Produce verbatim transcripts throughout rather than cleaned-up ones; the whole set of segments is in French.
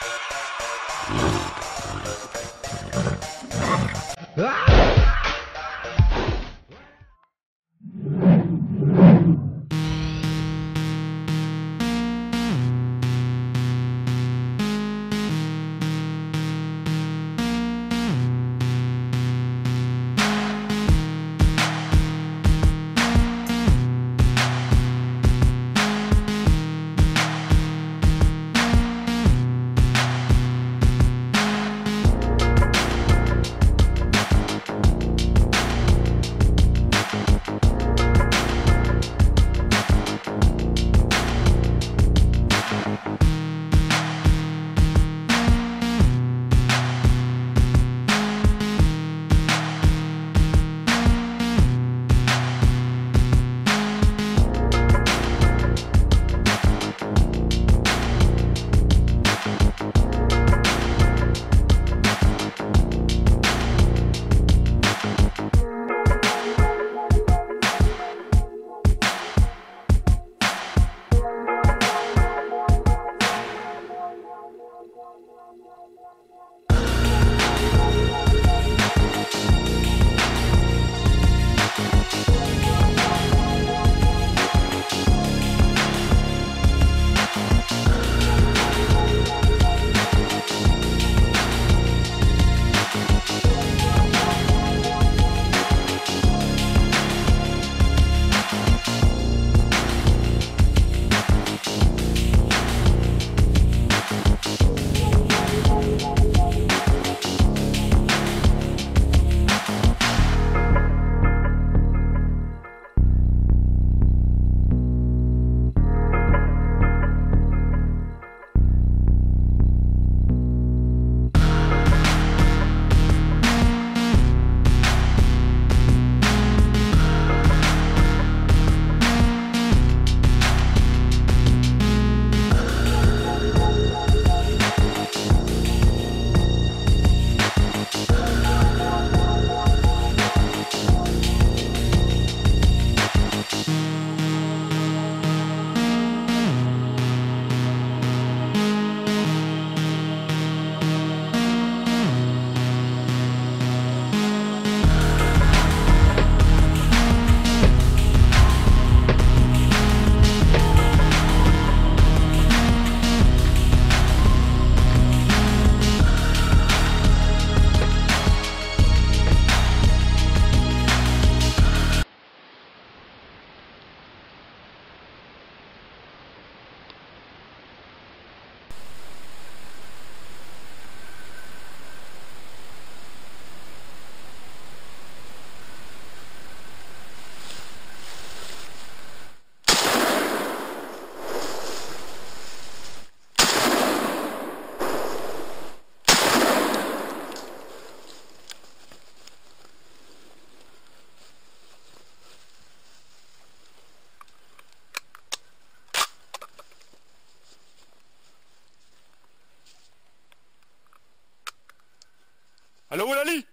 Allô, Lali?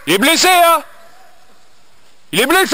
Il est blessé, hein? Il est blessé!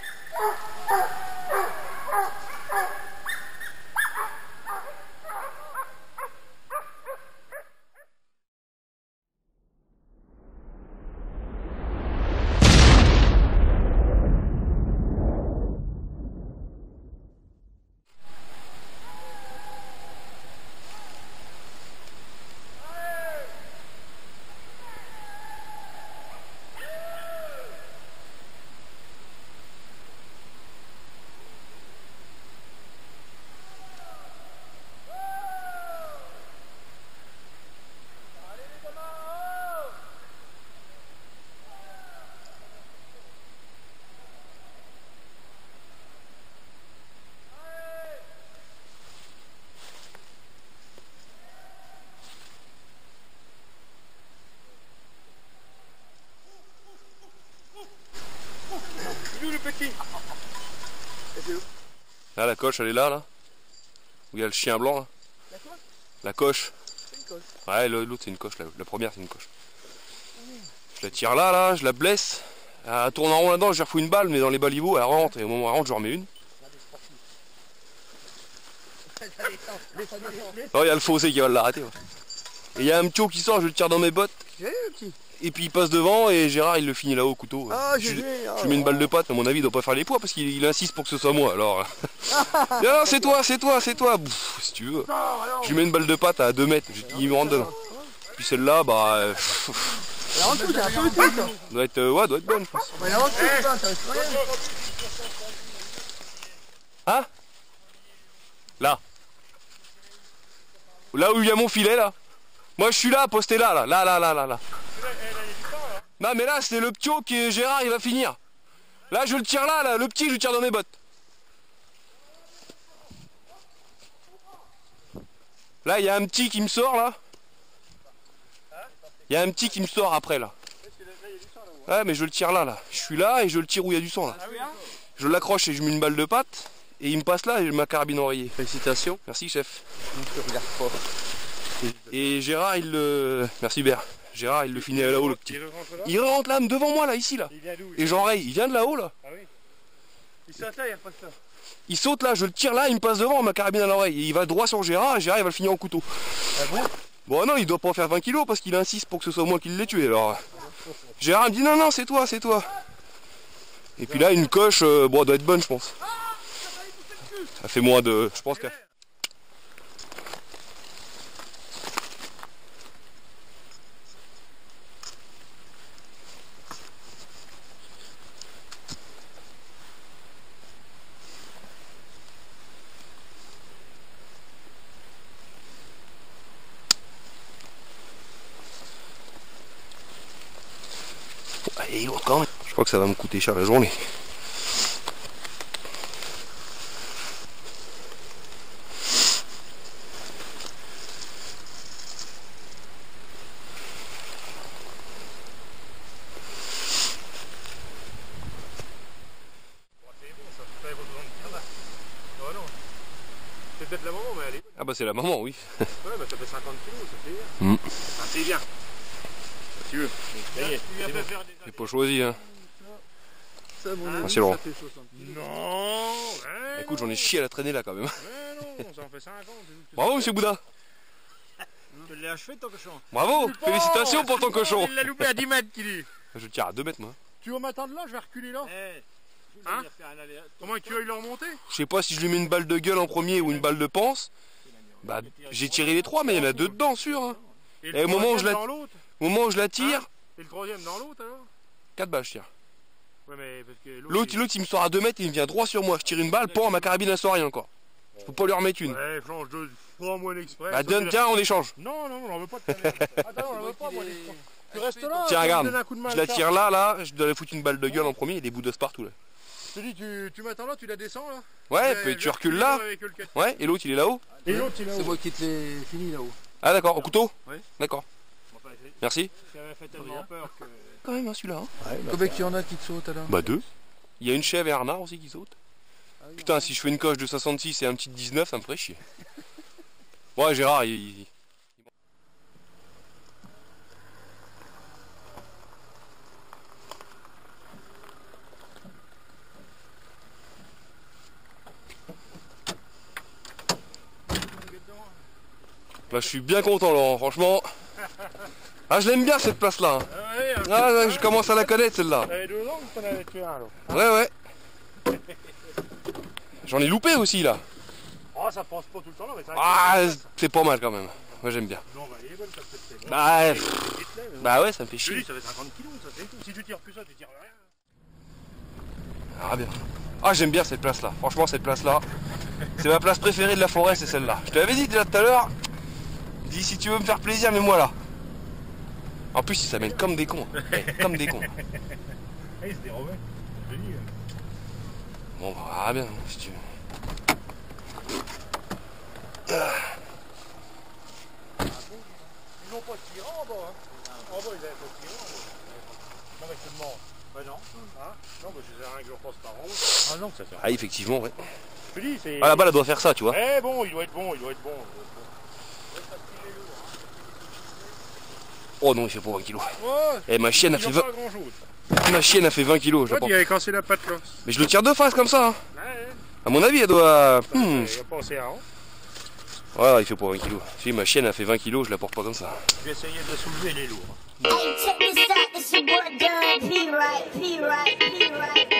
Là, la coche, elle est là, là. Où il y a le chien blanc, là. La coche La coche. C'est une coche. Ouais, l'autre, c'est une coche. La, la première, c'est une coche. Je la tire là, là, je la blesse. Elle tourne en rond là-dedans, je lui refous une balle, mais dans les baliveaux, elle rentre. Et au moment où elle rentre, je lui remets une. Oh, il y a le fossé qui va l'arrêter. Ouais. Et il y a un petit qui sort, je le tire dans mes bottes. Et puis il passe devant et Gérard il le finit là-haut au couteau. Ah, je, je, je lui mets une balle de patte, mais à mon avis il doit pas faire les poids parce qu'il insiste pour que ce soit moi. Alors, non, c'est toi, c'est toi, c'est toi. Bouf, si tu veux. Je lui mets une balle de patte à deux mètres, il me rentre dedans. Puis celle-là, bah. Euh, doit être, euh, ouais, doit être bonne, je pense. Hein? Là. Là où il y a mon filet là. Moi je suis là, posté là, là, là, là, là, là, là. Non mais là c'est le petit qui est Gérard, il va finir. Là je le tire là, là, le petit je le tire dans mes bottes. Là il y a un petit qui me sort là. Il y a un petit qui me sort après là. Ouais mais je le tire là, là. Je suis là et je le tire où il y a du sang là. Je l'accroche et je mets une balle de patte. Et il me passe là et ma carabine enrayée. Félicitations. Merci chef. Je regarde pas. Et Gérard il le... Merci Bert. Gérard il le finit là-haut le petit. Il rentre là, il rentre là devant moi là, ici là. Il vient d'où? Et j'enraye, il vient de là-haut là. Ah oui. Il saute là, il repasse là. Il saute là, je le tire là, il me passe devant, ma carabine à l'oreille. Et il va droit sur Gérard et Gérard il va le finir en couteau. Ah bon? Bon non, il doit pas faire vingt kilos parce qu'il insiste pour que ce soit moi qui l'ai tué alors. Gérard me dit non non c'est toi, c'est toi. Et puis là une coche, euh, bon elle doit être bonne je pense. Ça fait moins de... Je pense que... Et l'autre quand même. Je crois que ça va me coûter cher la journée. C'est peut-être la maman, mais elle est... Ah bah c'est la maman, oui. Ouais, bah ça fait cinquante kilos, ça fait bien. Mm. Ah, c'est bien. Si tu veux. J'ai pas choisi, hein. Ça, mon ami, Ah, c'est long. ça fait soixante kilos. Non ouais, Écoute, j'en ai chié à la traîner là quand même. Ouais, non, ça en fait cinquante. Bravo, monsieur Boudin. Je l'ai achevé ton cochon. Bravo, félicitations pour ton cochon. Il l'a loupé à dix mètres, qui dit. Je le tire à deux mètres, moi. Tu veux m'attendre là, je vais reculer là. Hein? Comment tu veux le remonter? Je sais pas si je lui mets une balle de gueule en premier ou une balle de panse. Bah, j'ai tiré les trois, mais il y en a deux dedans, sûr. Hein. Et, Et au moment où je la, dans l'autre au moment où je la tire, hein? Et le troisième dans l'autre alors? quatre balles, je tire. Ouais, mais parce que L'autre, il... l'autre, il me sort à deux mètres et il me vient droit sur moi. Je tire une balle, pour ma carabine, elle sort rien encore. Je peux pas lui remettre une. Ouais, change de... Prends-moi l'express. Bah, donne, tiens, on échange. Non, non, on n'en veut pas de ta Attends, on n'en veut pas, moi, l'express. Tu restes là. Tiens, regarde, donne un coup de main je à la ça. tire là, là, je dois lui foutre une balle de gueule en premier et des bouts d'os partout là. Je te dis, tu, tu m'attends là, tu la descends là. Ouais, Je- puis je tu vais recules reculer là. avec le quatre. Ouais, et l'autre il est là-haut. Et l'autre, il est C'est là-haut. moi qui te l'ai fini là-haut. Ah d'accord, au couteau. Ouais. D'accord, Enfin, j'ai- merci. J'avais fait tellement peur que... Quand même, hein, celui-là. Hein. Combien qu'il y en a qui te sautent alors? Bah deux. Il y a une chèvre et un renard aussi qui sautent. Putain, si je fais une coche de soixante-six et un petit de dix-neuf, ça me ferait chier. Ouais, Gérard, il... il- Bah, je suis bien content, Laurent, franchement. Ah, je l'aime bien cette place-là. Hein. Ah, ouais, ah ouais, je commence à la connaître celle-là. Ça fait deux ans que t'en avais tué un, alors. Ouais, ouais. J'en ai loupé aussi là. Oh, ça passe pas tout le temps là, mais ça. Ah, c'est pas mal quand même. Moi j'aime bien. Non, bah, il est bonne, ça peut-être. Bon. Bah, pff, bah ouais, ça me fait chier. Ça fait cinquante kilos, ça c'est tout. Si tu tires plus ça, tu tires rien. Ah bien. Ah, j'aime bien cette place là. Franchement, cette place là, c'est ma place préférée de la forêt, c'est celle-là. Je te l'avais dit déjà tout à l'heure. Dis si tu veux me faire plaisir, mets-moi là. En plus, ils s'amènent comme des cons. Ouais, comme des cons. Hey, c'est des Romains. Je te dis. Bon, bah, ah bien, si tu veux. Ils n'ont pas tiré en bas, hein. En bas, ils avaient pas tiré en bas. Non, mais c'est mort. Bah non. Hein? Non, bah je sais rien que je repasse par en haut. Ah non, ça sert. Ah, effectivement, ouais. Je te dis, c'est. Ah, là-bas, elle doit faire ça, tu vois. Eh bon, il doit être bon, il doit être bon. Oh non, il fait pas vingt kilos. Ouais, Et ma chienne a fait vingt. Pas grand chose. Ma chienne a fait vingt kilos, je Toi, pense. tu avais cassé la patte là. Mais je le tire de face comme ça. Hein. Ouais. À mon avis, elle doit. Hmm. Il va passer à an. Voilà, il fait pas vingt kilos. Si ma chienne a fait vingt kilos, je la porte pas comme ça. Je vais essayer de la soulever, elle est lourde. Hey, check this out, this your boy Dunn, P-Right, P-Right, P-Right,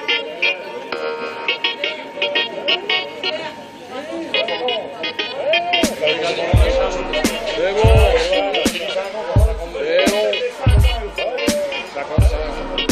C'est bon, c'est bon. Ça commence à...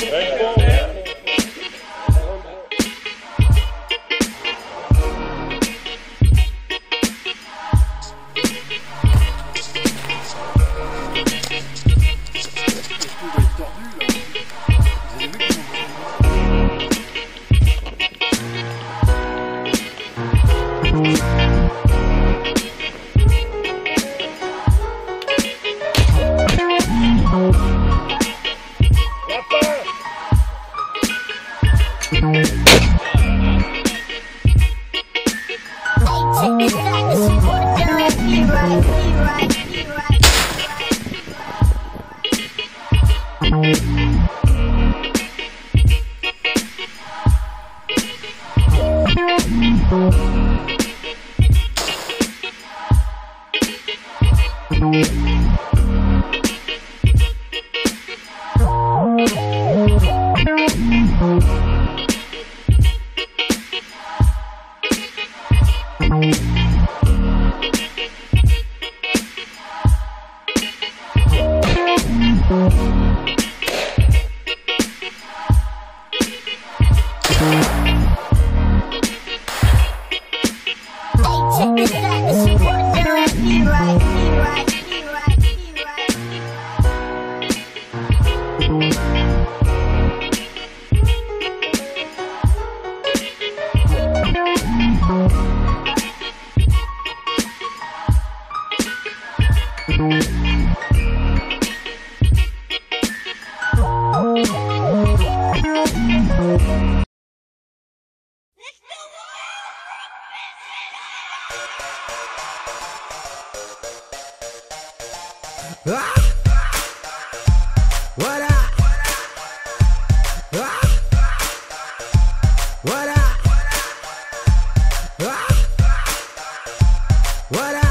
Ah! What up? Ah! What up? Ah! What up?